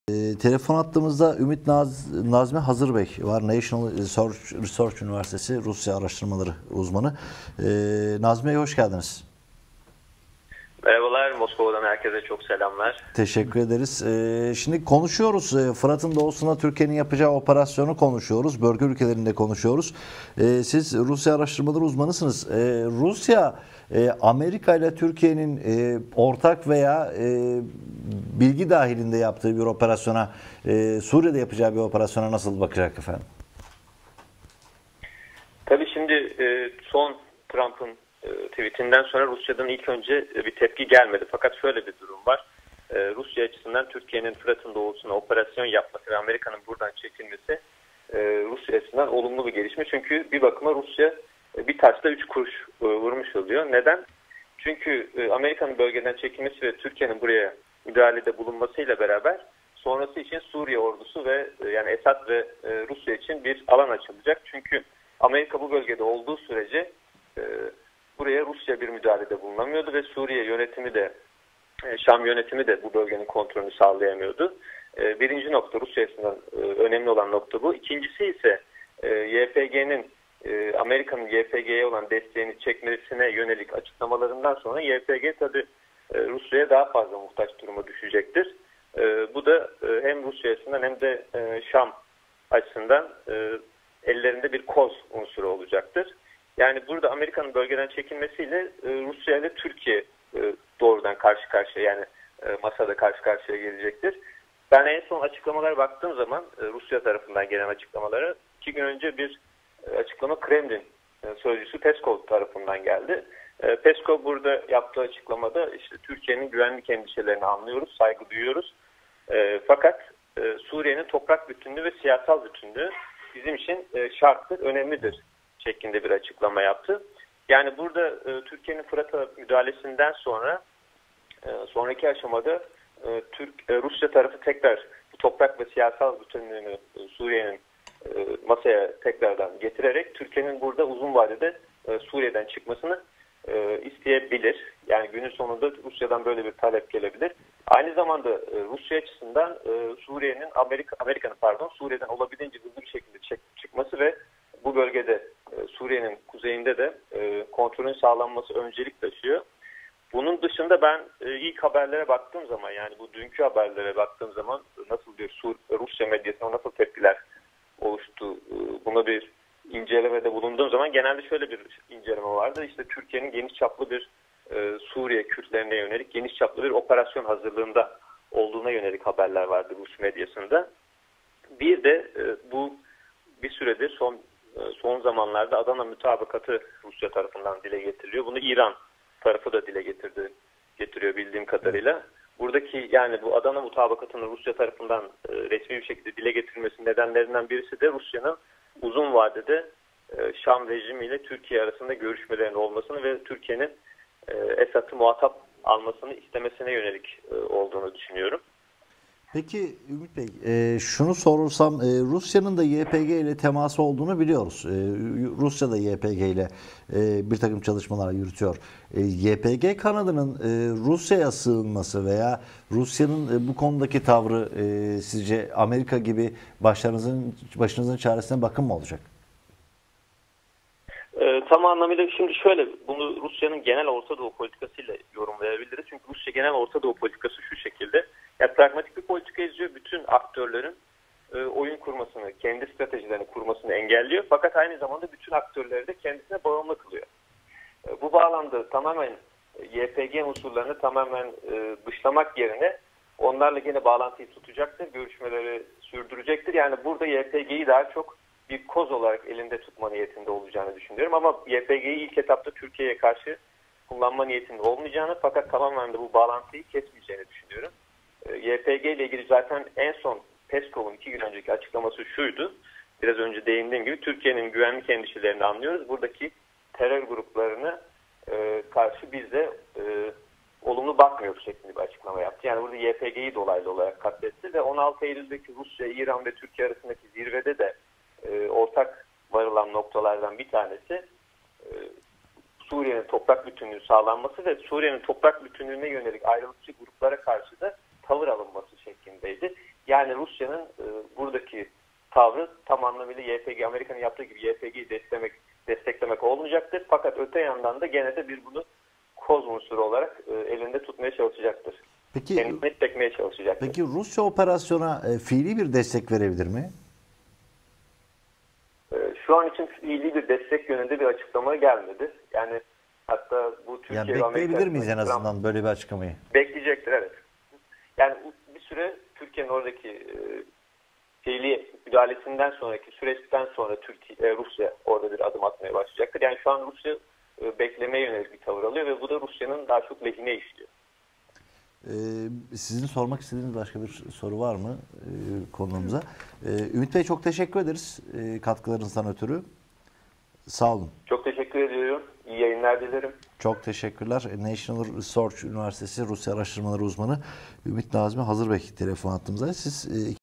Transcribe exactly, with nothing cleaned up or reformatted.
E, telefon attığımızda Ümit Naz, Nazmi Hazırbey var. National Research, Research Üniversitesi Rusya Araştırmaları uzmanı. E, Nazmi Bey hoş geldiniz. Merhabalar, Moskova'dan herkese çok selamlar. Teşekkür ederiz. Ee, şimdi konuşuyoruz. Ee, Fırat'ın doğusunda Türkiye'nin yapacağı operasyonu konuşuyoruz. Bölge ülkelerinde konuşuyoruz. Ee, siz Rusya araştırmaları uzmanısınız. Ee, Rusya, e, Amerika ile Türkiye'nin e, ortak veya e, bilgi dahilinde yaptığı bir operasyona, e, Suriye'de yapacağı bir operasyona nasıl bakacak efendim? Tabii şimdi e, son Trump'ın tweetinden sonra Rusya'dan ilk önce bir tepki gelmedi. Fakat şöyle bir durum var. Rusya açısından Türkiye'nin Fırat'ın doğusuna operasyon yapması ve Amerika'nın buradan çekilmesi Rusya açısından olumlu bir gelişme. Çünkü bir bakıma Rusya bir taşla üç kuruş vurmuş oluyor. Neden? Çünkü Amerika'nın bölgeden çekilmesi ve Türkiye'nin buraya müdahalede bulunmasıyla beraber sonrası için Suriye ordusu ve yani Esad ve Rusya için bir alan açılacak. Çünkü Amerika bu bölgede olduğu sürece buraya Rusya bir müdahalede bulunamıyordu ve Suriye yönetimi de, Şam yönetimi de bu bölgenin kontrolünü sağlayamıyordu. Birinci nokta, Rusya açısından önemli olan nokta bu. İkincisi ise Y P G'nin, Amerika'nın Y P G'ye olan desteğini çekmesine yönelik açıklamalarından sonra Y P G tabii Rusya'ya daha fazla muhtaç duruma düşecektir. Bu da hem Rusya açısından hem de Şam açısından ellerinde bir koz unsuru olacaktır. Yani burada Amerika'nın bölgeden çekilmesiyle e, Rusya ile Türkiye e, doğrudan karşı karşıya yani e, masada karşı karşıya gelecektir. Ben en son açıklamalara baktığım zaman e, Rusya tarafından gelen açıklamalara iki gün önce bir e, açıklama Kremlin e, sözcüsü Peskov tarafından geldi. E, Peskov burada yaptığı açıklamada işte Türkiye'nin güvenlik endişelerini anlıyoruz, saygı duyuyoruz. E, fakat e, Suriye'nin toprak bütünlüğü ve siyasal bütünlüğü bizim için e, şarttır, önemlidir şeklinde bir açıklama yaptı. Yani burada e, Türkiye'nin Fırat'a müdahalesinden sonra e, sonraki aşamada e, Türk e, Rusya tarafı tekrar bu toprak ve siyasal bütünlüğünü e, Suriye'nin e, masaya tekrardan getirerek Türkiye'nin burada uzun vadede e, Suriye'den çıkmasını e, isteyebilir. Yani günün sonunda Rusya'dan böyle bir talep gelebilir. Aynı zamanda e, Rusya açısından e, Suriye'nin Amerika Amerika'nın pardon Suriye'den olabildiğince hızlı bir şekilde çek, çıkması ve bu bölgede Suriye'nin kuzeyinde de e, kontrolün sağlanması öncelik taşıyor. Bunun dışında ben e, ilk haberlere baktığım zaman yani bu dünkü haberlere baktığım zaman nasıl bir Sur Rusya medyasına nasıl tepkiler oluştu e, buna bir incelemede bulunduğum zaman genelde şöyle bir inceleme vardı. İşte Türkiye'nin geniş çaplı bir e, Suriye Kürtlerine yönelik geniş çaplı bir operasyon hazırlığında olduğuna yönelik haberler vardı Rus medyasında. Bir de e, bu bir süredir son son zamanlarda Adana Mutabakatı Rusya tarafından dile getiriliyor. Bunu İran tarafı da dile getirdi, getiriyor bildiğim kadarıyla. Buradaki yani bu Adana Mutabakatı'nın Rusya tarafından e, resmi bir şekilde dile getirilmesinin nedenlerinden birisi de Rusya'nın uzun vadede e, Şam rejimiyle Türkiye arasında görüşmelerin olmasını ve Türkiye'nin e, Esad'ı muhatap almasını istemesine yönelik e, olduğunu düşünüyorum. Peki Ümit Bey, e, şunu sorursam e, Rusya'nın da Y P G ile teması olduğunu biliyoruz. E, Rusya da Y P G ile e, bir takım çalışmalar yürütüyor. E, Y P G kanadının e, Rusya'ya sığınması veya Rusya'nın e, bu konudaki tavrı e, sizce Amerika gibi başlarınızın başınızın çaresine bakın mı olacak? E, tam anlamıyla şimdi şöyle bunu Rusya'nın genel Orta Doğu politikasıyla yorumlayabiliriz. Çünkü Rusya genel Orta Doğu politikası şu şekilde. Yani pragmatik bir politika izliyor. Bütün aktörlerin e, oyun kurmasını, kendi stratejilerini kurmasını engelliyor. Fakat aynı zamanda bütün aktörleri de kendisine bağımlı kılıyor. E, bu bağlamda tamamen Y P G unsurlarını tamamen e, dışlamak yerine onlarla yine bağlantıyı tutacaktır, görüşmeleri sürdürecektir. Yani burada Y P G'yi daha çok bir koz olarak elinde tutma niyetinde olacağını düşünüyorum. Ama Y P G'yi ilk etapta Türkiye'ye karşı kullanma niyetinde olmayacağını fakat tamamen de bu bağlantıyı kesmeyeceğini düşünüyorum. Y P G ile ilgili zaten en son Peskov'un iki gün önceki açıklaması şuydu. Biraz önce değindiğim gibi Türkiye'nin güvenlik endişelerini anlıyoruz. Buradaki terör gruplarına e, karşı biz de e, olumlu bakmıyoruz şeklinde bir açıklama yaptı. Yani burada Y P G'yi dolaylı olarak katletti ve on altı Eylül'deki Rusya, İran ve Türkiye arasındaki zirvede de e, ortak varılan noktalardan bir tanesi e, Suriye'nin toprak bütünlüğü sağlanması ve Suriye'nin toprak bütünlüğüne yönelik ayrılıkçı gruplara karşı da tavır alınması şeklindeydi. Yani Rusya'nın e, buradaki tavrı tam anlamıyla Y P G, Amerika'nın yaptığı gibi Y P G'yi desteklemek, desteklemek olmayacaktır. Fakat öte yandan da gene de bir bunu koz unsuru olarak e, elinde tutmaya çalışacaktır. Peki, Kendisini çekmeye çalışacaktır. peki Rusya operasyona e, fiili bir destek verebilir mi? E, şu an için fiili bir destek yönünde bir açıklama gelmedi. Yani hatta bu Türkiye Yani ve Amerika bekleyebilir miyiz en arasındaki azından böyle bir açıklamayı? bekleyecektir, evet. Yani bir süre Türkiye'nin oradaki e, fiili müdahalesinden sonraki süreçten sonra Türkiye, e, Rusya orada bir adım atmaya başlayacaktır. Yani şu an Rusya e, beklemeye yönelik bir tavır alıyor ve bu da Rusya'nın daha çok lehine işliyor. Ee, sizin sormak istediğiniz başka bir soru var mı e, konumuza? Ee, Ümit Bey, çok teşekkür ederiz e, katkılarınızdan ötürü. Sağ olun. Çok teşekkür ediyorum. İyi yayınlar dilerim. Çok teşekkürler. National Research Üniversitesi Rusya Araştırmaları Uzmanı Ümit Nazmi Hazırbek telefon attığımızda. Siz e,